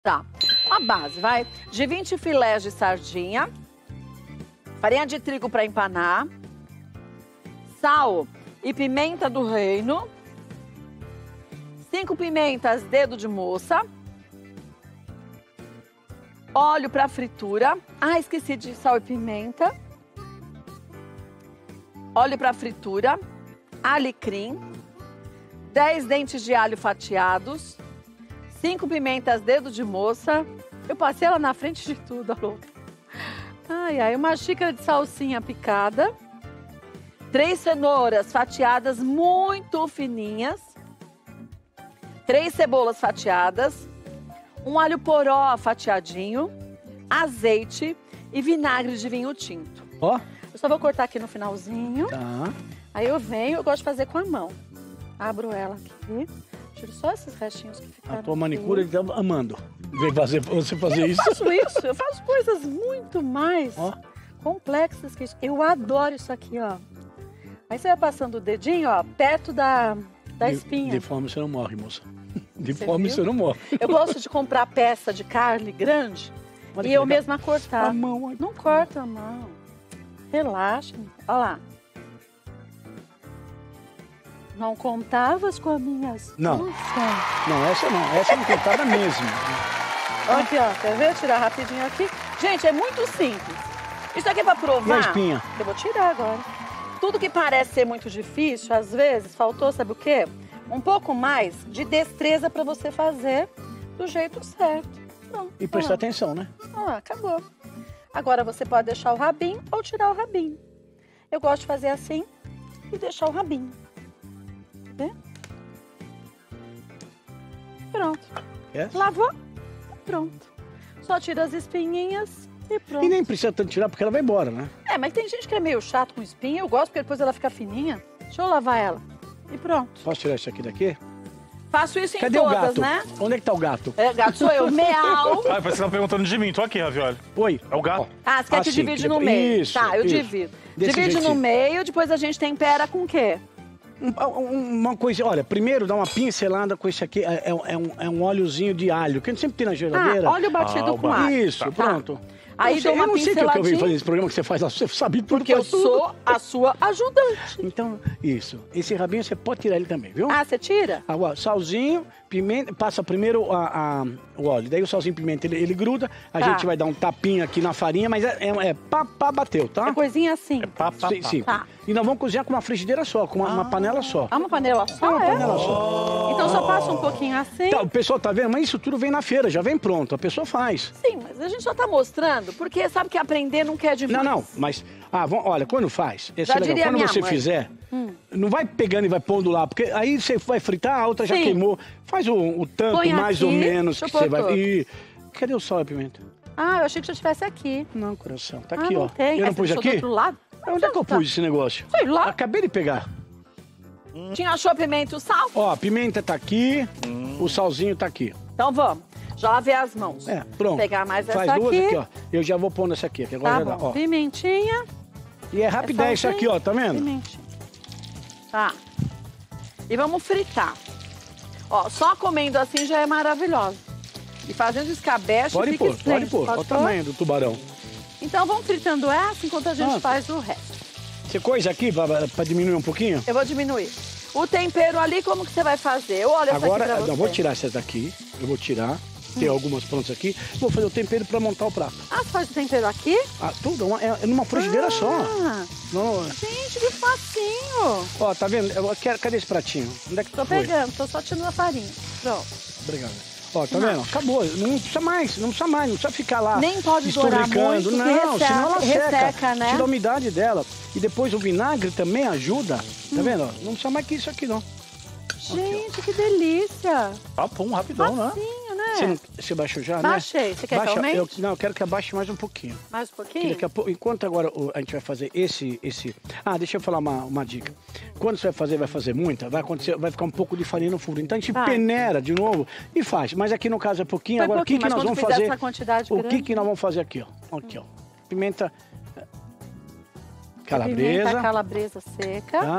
Tá, a base, vai, de 20 filés de sardinha, farinha de trigo para empanar, sal e pimenta do reino, 5 pimentas dedo de moça, óleo para fritura, esqueci de sal e pimenta, óleo para fritura, alecrim, 10 dentes de alho fatiados, 5 pimentas dedo de moça. Eu passei ela na frente de tudo, alô. Uma xícara de salsinha picada. 3 cenouras fatiadas muito fininhas. 3 cebolas fatiadas. 1 alho poró fatiadinho. Azeite e vinagre de vinho tinto. Ó. Eu só vou cortar aqui no finalzinho. Tá. Aí eu gosto de fazer com a mão. Abro ela aqui. Tiro só esses restinhos que ficaram. A tua manicure está amando. Vem fazer você fazer isso. Eu faço isso, eu faço coisas muito mais complexas que isso. Eu adoro isso aqui, ó. Aí você vai passando o dedinho, ó, perto da espinha. De fome você não morre, moça. De fome você não morre. Eu gosto de comprar peça de carne grande e eu mesma cortar. A mão. Não corta a mão. Relaxa. Olha lá. Não contavas com as minhas... Não. Não, essa não. Essa não contada mesmo. Aqui, ó. Quer ver? Tirar rapidinho aqui. Gente, é muito simples. Isso aqui é pra provar. E a espinha? Eu vou tirar agora. Tudo que parece ser muito difícil, às vezes, faltou, sabe o quê? Um pouco mais de destreza pra você fazer do jeito certo. Pronto. E prestar atenção, né? Acabou. Agora você pode deixar o rabinho ou tirar o rabinho. Eu gosto de fazer assim e deixar o rabinho. Pronto. Yes. Lavou? Pronto. Só tira as espinhinhas e pronto. E nem precisa tanto tirar porque ela vai embora, né? Mas tem gente que é meio chato com espinha. Eu gosto porque depois ela fica fininha. Deixa eu lavar ela. E pronto. Posso tirar isso aqui daqui? Faço isso em Cadê todas, o gato? né? Onde é que tá o gato? Gato sou eu. Meau. Parece que você tá perguntando de mim. Tô aqui, Ravioli. Oi. É o gato? Você quer que sim, divide no meio? Isso, Tá, eu isso. divido. Desse Divide no jeitinho. meio, depois a gente tempera com o quê? Uma coisa, olha, primeiro dá uma pincelada com esse aqui, é um óleozinho de alho, que a gente sempre tem na geladeira. Óleo batido com alho. Isso, pronto. Aí dou uma eu não sei o que eu vim pinceladinha. fazer esse programa que você faz lá, você sabe tudo. Porque eu faz tudo. sou a sua ajudante. Então, isso. Esse rabinho você pode tirar ele também, viu? Você tira? Agora, salzinho, pimenta, passa primeiro o óleo, daí o salzinho e pimenta ele gruda, a gente vai dar um tapinha aqui na farinha, mas pá, bateu, tá? É coisinha assim. Sim, sim. Tá. E nós vamos cozinhar com uma frigideira só, com uma panela só. Uma panela só? Uma panela só. Então só passa um pouquinho assim? Tá, o pessoal tá vendo? Mas isso tudo vem na feira, já vem pronto, a pessoa faz. Sim, mas a gente só tá mostrando, porque sabe que aprender não quer demais. Não, mas... olha, quando faz, Já diria quando minha você mãe. fizer, não vai pegando e vai pondo lá, porque aí você vai fritar, a outra já Sim. queimou. Faz o tanto, Põe mais aqui, ou menos, deixa eu que você pôr vai... todo. E... Cadê o sal e a pimenta? Eu achei que já estivesse aqui. Não, coração, tá aqui, não ó. tem. Eu não Aí pus você deixou aqui? do outro lado? Onde é que eu pus esse negócio? Sei lá. Acabei de pegar. Achou a pimenta e o sal? Ó, a pimenta tá aqui, o salzinho tá aqui. Então vamos. Já lavei as mãos. Pronto. Vou pegar mais Faz essa duas aqui. aqui, ó. Eu já vou pondo essa aqui, que agora Tá já dá, bom. ó. Pimentinha. E é rapidez isso aqui, ó, tá vendo? Pimentinha. Tá. E vamos fritar. Ó, só comendo assim já é maravilhoso. E fazendo escabeche Pode fica pôr, excelente. pode pôr. Olha o tamanho do tubarão. Então vamos fritando essa enquanto a gente Nossa. faz o resto. Você coisa aqui pra diminuir um pouquinho? Eu vou diminuir. O tempero ali, como que você vai fazer? Eu olho essa Agora, aqui pra você. eu vou tirar essas daqui. Eu vou tirar. Tem algumas prontas aqui. Vou fazer o tempero pra montar o prato. Você faz o tempero aqui? Tudo, é numa frigideira só. Não, Gente, que facinho. ó, tá vendo? Cadê esse pratinho? Onde é que Tô foi? pegando, tô só tirando a farinha. Pronto. Obrigado. Ó, tá vendo? Acabou. Não precisa mais, não precisa ficar lá. Nem pode dourar esturricando. muito, Não, porque senão ela resseca, seca. né? Tira a umidade dela. E depois o vinagre também ajuda. Tá vendo? Ó, não precisa mais que isso aqui, não. Gente, que delícia. Papum, rapidão, né? Facinho, né? Você baixou já, Baixei. né? Você quer que aumente? Eu quero que abaixe mais um pouquinho. Mais um Que pouquinho? daqui a pouco, enquanto agora a gente vai fazer esse... deixa eu falar uma dica. Quando você vai fazer muita, vai ficar um pouco de farinha no fundo. Então a gente peneira de novo e faz. Mas aqui no caso é pouquinho. Foi Agora o que pouquinho, nós mas vamos quando fizer fazer? essa quantidade O grande? que nós vamos fazer aqui, ó? Aqui, ó. Pimenta Pimenta calabresa. calabresa seca. Tá?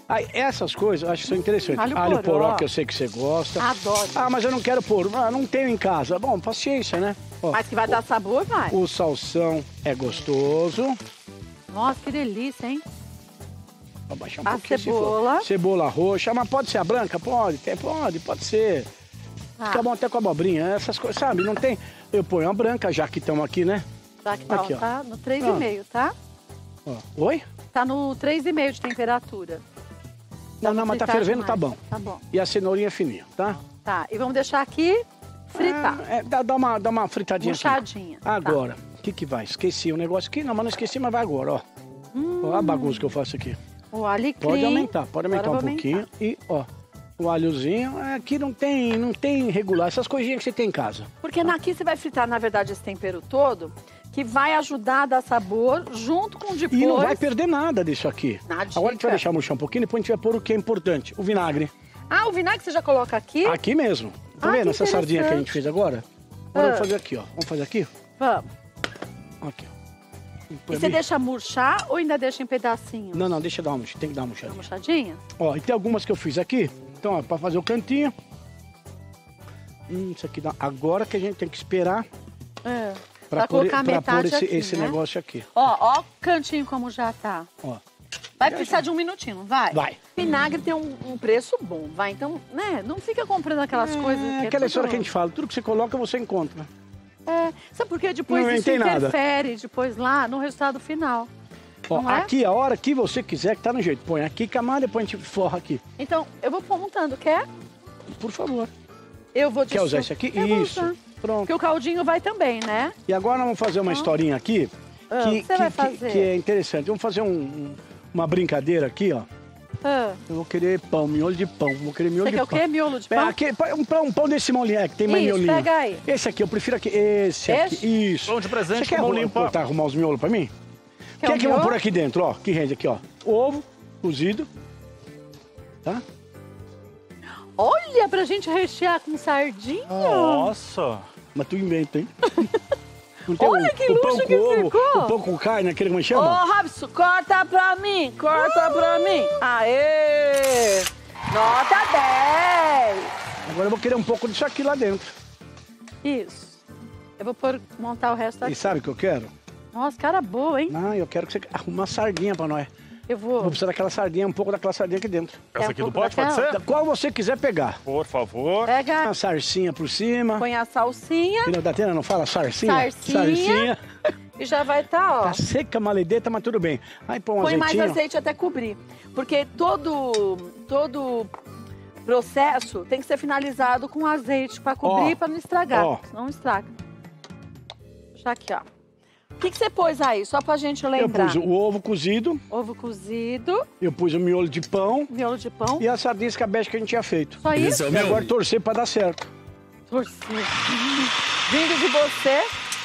Aí, essas coisas eu acho que são interessantes. Alho poró, que eu sei que você gosta. Adoro. Ah, mas eu não quero pôr. Ah, não tenho em casa. Bom, paciência, né? Ó, Mas que vai dar sabor, vai. o salsão é gostoso. Nossa, que delícia, hein? Vou baixar um A pouquinho. cebola. Se for. Cebola roxa. Mas pode ser a branca? Pode ser. Fica bom até com abobrinha. Essas coisas, sabe? Não tem... Eu ponho a branca, já que estamos aqui, né? Já que tá, Aqui, ó. tá no 3,5, tá? Ó. Oi? Tá no 3,5 de temperatura. Não, mas tá fritar fervendo, demais. tá bom. Tá bom. E a cenourinha fininha, tá? Tá, e vamos deixar aqui fritar. Dá uma fritadinha Murchadinha. aqui. Agora, o que vai? Esqueci o negócio aqui. Não, mas não esqueci, mas vai agora, ó. Ó a bagunça que eu faço aqui. O alecrim. Pode aumentar um Agora pouquinho. E, ó, o alhozinho. Aqui não tem regular. Essas coisinhas que você tem em casa. Porque aqui você vai fritar, na verdade, esse tempero todo, que vai ajudar a dar sabor junto com depois. E não vai perder nada disso aqui. Nadinha. Agora a gente vai deixar murchar um pouquinho, depois a gente vai pôr o que é importante. O vinagre. Ah, o vinagre você já coloca aqui? Aqui mesmo. Tá Ah, vendo que essa sardinha que a gente interessante. fez agora? Agora vamos fazer aqui, ó. Vamos fazer aqui? Vamos. Aqui, ó. E você deixa murchar ou ainda deixa em pedacinhos? Não, deixa dar uma murchadinha. Tem que dar uma Uma murchadinha. murchadinha? Ó, e tem algumas que eu fiz aqui. Então, ó, pra fazer o cantinho. Isso aqui dá. Agora que a gente tem que esperar É. pra pôr colocar metade esse, aqui, esse né? negócio aqui. Ó o cantinho como já tá. Ó. Vai precisar de um minutinho, não vai? Vai. Vinagre tem um preço bom, vai. Então, né, não fica comprando aquelas coisas que Aquela é história que a tudo... gente fala, tudo que você coloca, você encontra. É, sabe por quê? Depois Não isso inventei nada. interfere depois lá no resultado final. Ó, Não é? aqui a hora que você quiser, que tá no jeito. Põe aqui, camada, depois a gente forra aqui. Então, eu vou montando, quer? Por favor. Eu vou te Quer usar esse aqui? Eu vou Isso. usar. Pronto. Porque o caldinho vai também, né? E agora nós vamos fazer uma historinha aqui Ah, o que você vai fazer? que é interessante. Vamos fazer uma brincadeira aqui, ó. Ah, Eu vou querer pão, miolo de pão. Vou querer miolo você de quer o pão. quê? Miolo de É, pão? aqui, um pão desse molinho, que tem mais Isso, miolinho. pega aí. Esse aqui, eu prefiro aqui. Esse aqui. Isso. Pão de presente Você quer com molinho pra... arrumar os miolos pra mim? O Quer que um é que vamos miolo? pôr aqui dentro, ó? Que rende aqui, ó. Ovo cozido. Tá? Olha, pra gente rechear com sardinha. Nossa. Mas tu inventa, hein? Não Olha que o pão luxo com que ovo, ficou. o pão com carne, aquele como Ô, chama? Robson, corta pra mim, corta pra mim. Aê! Nota 10. Agora eu vou querer um pouco disso aqui lá dentro. Isso. Eu vou montar o resto E aqui. sabe o que eu quero? Nossa, cara boa, hein? Não, eu quero que você arrume uma sardinha pra nós. Eu Vou vou... precisar daquela sardinha, um pouco daquela sardinha aqui dentro. Essa um aqui do pouco pote, pode daquela? ser? Da qual você quiser pegar. Por favor. Pega, Uma sarcinha por cima. põe a salsinha Filha da Tena não fala sarcinha? Sarcinha. e já vai estar, ó. Tá seca, maledeta, mas tudo bem. Aí põe um Põe mais azeitinho. azeite até cobrir. Porque todo processo tem que ser finalizado com azeite pra cobrir, Ó, pra não estragar. ó. Senão estraga. Já aqui, ó. O que você pôs aí? Só pra gente Eu lembrar. pus o ovo cozido, Ovo cozido, eu pus o miolo de pão miolo de pão. e a sardinha escabeche que a gente tinha feito. Só isso? E agora torcer pra dar certo. Torcer. Vindo de você.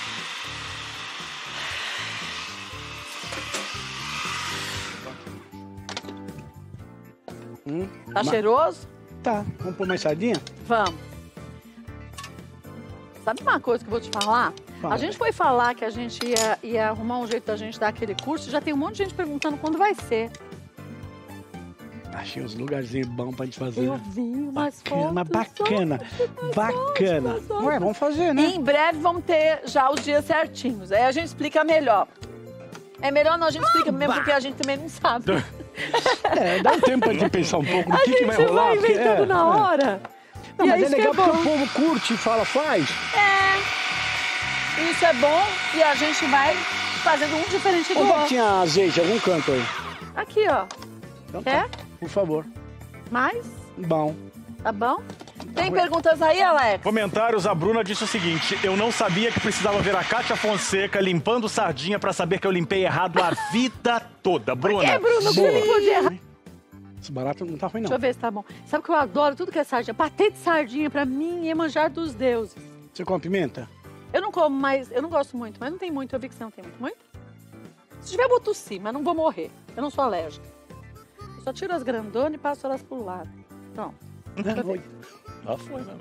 Tá cheiroso? Tá, vamos pôr mais sardinha? Vamos. Sabe uma coisa que eu vou te falar? Fala. A gente foi falar que a gente ia arrumar um jeito da gente dar aquele curso. Já tem um monte de gente perguntando quando vai ser. Achei uns lugarzinhos bons pra gente fazer. Eu vi umas Bacana, mas fotos. bacana, bacana. Ué, vamos fazer, né? Em breve vamos ter já os dias certinhos. Aí a gente explica melhor. É melhor não, a gente explica mesmo, porque a gente também não sabe. É, dá um tempo pra gente pensar um pouco no A que gente vai rolar. vai porque- inventando na hora. Não, E mas é isso que legal porque bom. o povo curte e fala, faz. Isso é bom e a gente vai fazendo um diferente do Onde é que outro. tinha azeite? Algum canto aí? Aqui, ó. Então Quer? tá, por favor. Mais? Bom. Tá bom? Tem perguntas aí, Alex? Comentários, a Bruna disse o seguinte: eu não sabia que precisava ver a Kátia Fonseca limpando sardinha pra saber que eu limpei errado a vida toda. Bruna. É, Bruno, que você limpou de errado. Esse barato não tá ruim, não. Deixa eu ver se tá bom. Sabe que eu adoro tudo que é sardinha? Patê de sardinha, pra mim, é manjar dos deuses. Você come pimenta? Eu não como mais, eu não gosto muito, mas não tem muito. Eu vi que você não tem muito. Se tiver, eu vou tossir, mas não vou morrer. Eu não sou alérgica. Eu só tiro as grandonas e passo elas pro lado. Pronto. Deixa eu ver. Já foi, né?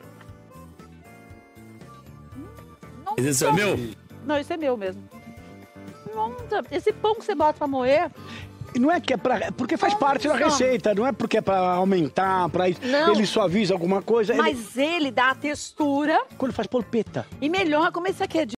Esse é meu? Não, esse é meu mesmo. Nossa, esse pão que você bota pra moer, Não é que é pra... Porque faz parte da receita, não é porque é pra aumentar, pra... Não. Ele suaviza alguma coisa. Mas ele dá a textura. Quando faz polpeta. E melhor, como esse aqui é de